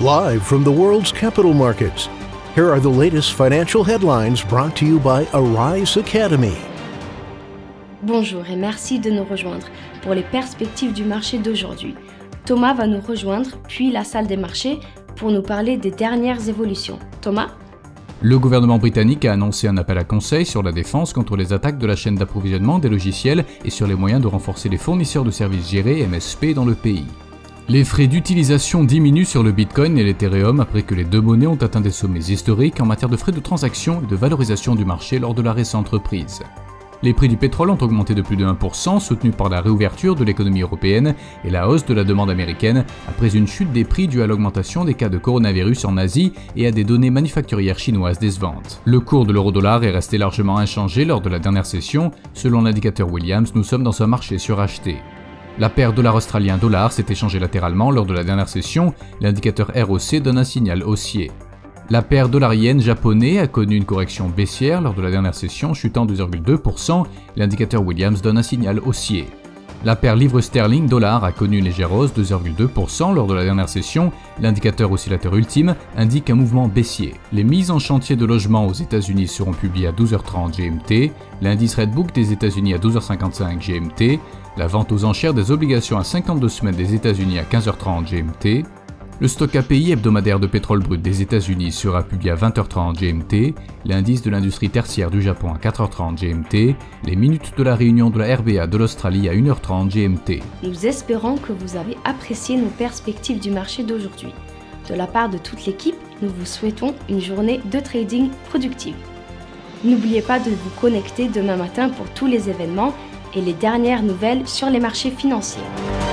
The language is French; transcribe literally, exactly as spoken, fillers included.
Live from the world's capital markets, here are the latest financial headlines brought to you by Arise Academy. Bonjour et merci de nous rejoindre pour les perspectives du marché d'aujourd'hui. Thomas va nous rejoindre, puis la salle des marchés, pour nous parler des dernières évolutions. Thomas ? Le gouvernement britannique a annoncé un appel à conseil sur la défense contre les attaques de la chaîne d'approvisionnement des logiciels et sur les moyens de renforcer les fournisseurs de services gérés M S P dans le pays. Les frais d'utilisation diminuent sur le Bitcoin et l'Ethereum après que les deux monnaies ont atteint des sommets historiques en matière de frais de transaction et de valorisation du marché lors de la récente reprise. Les prix du pétrole ont augmenté de plus de un pour cent, soutenus par la réouverture de l'économie européenne et la hausse de la demande américaine, après une chute des prix due à l'augmentation des cas de coronavirus en Asie et à des données manufacturières chinoises décevantes. Le cours de l'euro-dollar est resté largement inchangé lors de la dernière session. Selon l'indicateur Williams, nous sommes dans un marché suracheté. La paire dollar australien-dollar s'est échangée latéralement lors de la dernière session. L'indicateur R O C donne un signal haussier. La paire dollar-yen japonais a connu une correction baissière lors de la dernière session, chutant deux virgule deux pour cent. L'indicateur Williams donne un signal haussier. La paire livre sterling dollar a connu une légère hausse de deux virgule deux pour cent lors de la dernière session. L'indicateur oscillateur ultime indique un mouvement baissier. Les mises en chantier de logement aux États-Unis seront publiées à douze heures trente G M T. L'indice Redbook des États-Unis à douze heures cinquante-cinq G M T. La vente aux enchères des obligations à cinquante-deux semaines des États-Unis à quinze heures trente G M T. Le stock A P I hebdomadaire de pétrole brut des États-Unis sera publié à vingt heures trente G M T, l'indice de l'industrie tertiaire du Japon à quatre heures trente G M T, les minutes de la réunion de la R B A de l'Australie à une heure trente G M T. Nous espérons que vous avez apprécié nos perspectives du marché d'aujourd'hui. De la part de toute l'équipe, nous vous souhaitons une journée de trading productive. N'oubliez pas de vous connecter demain matin pour tous les événements et les dernières nouvelles sur les marchés financiers.